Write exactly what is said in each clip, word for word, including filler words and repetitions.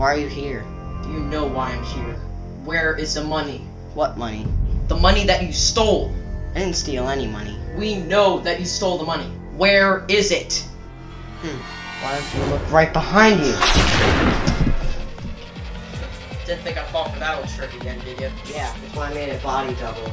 Why are you here? You know why I'm here. Where is the money? What money? The money that you stole. I didn't steal any money. We know that you stole the money. Where is it? Hmm. Why don't you look right behind you? Didn't think I'd fall for that old trick again, did you? Yeah, that's why I made it body double.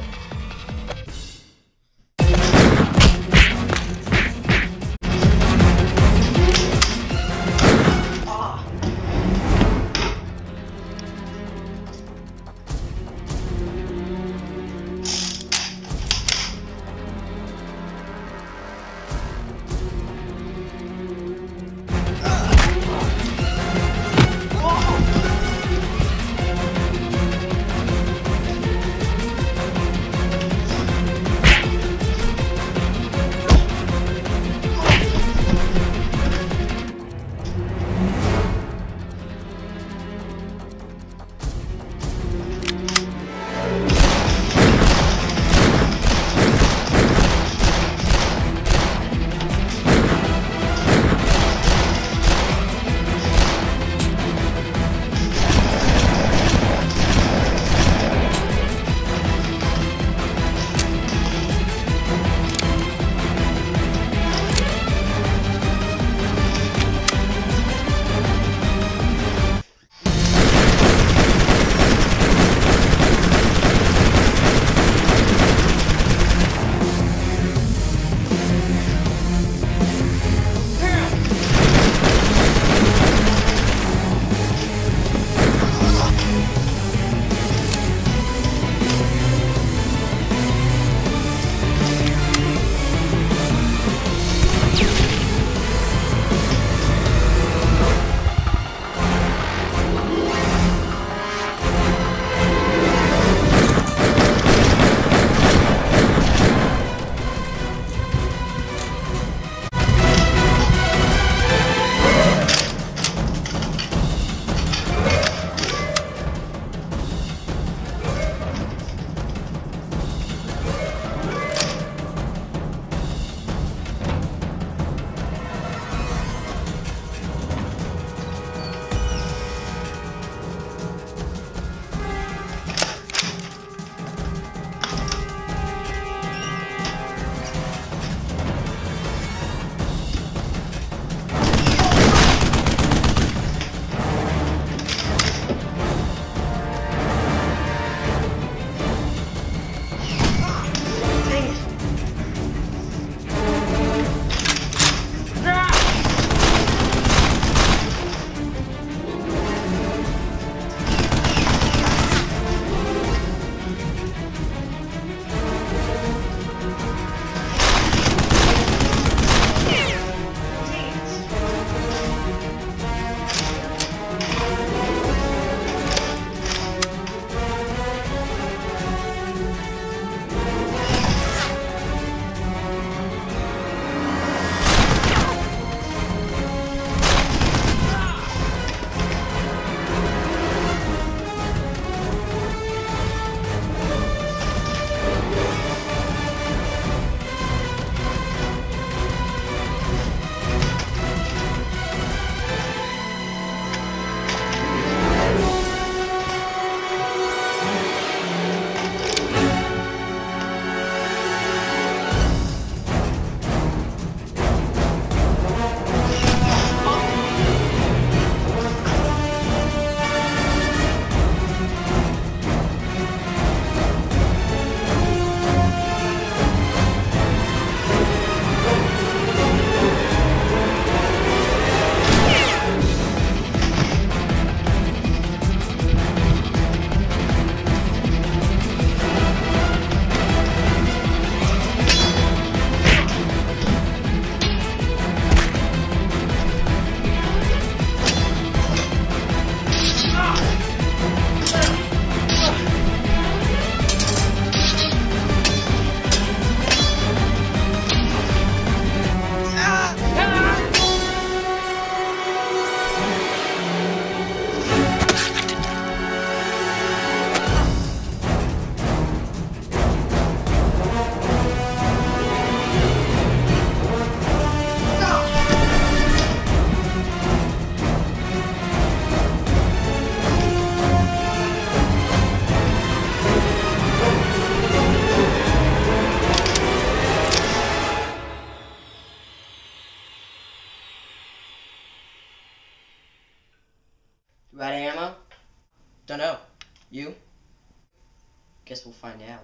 You out of ammo? Dunno. You? Guess we'll find out.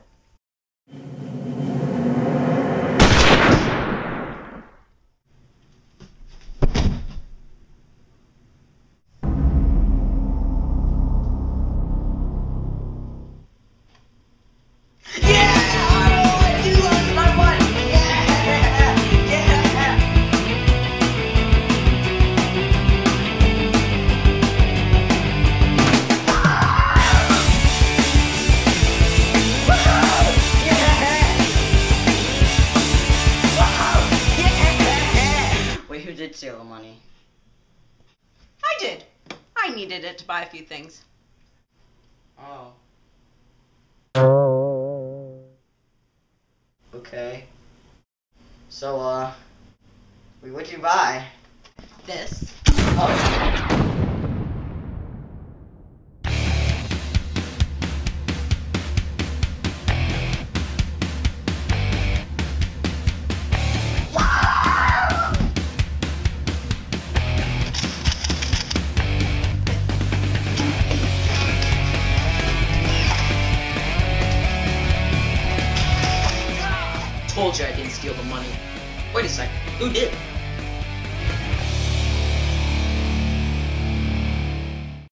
Who did steal the money? I did. I needed it to buy a few things. Oh. Okay. So, uh, wait, what'd you buy? This. Oh. Told you I didn't steal the money. Wait a second, who did?